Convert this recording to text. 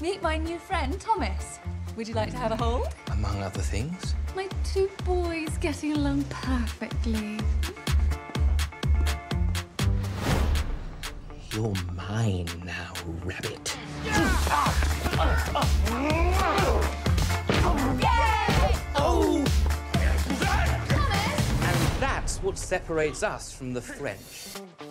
Meet my new friend, Thomas. Would you like to have a hold? Among other things. My two boys getting along perfectly. You're mine now, rabbit. Oh! Thomas! And that's what separates us from the French.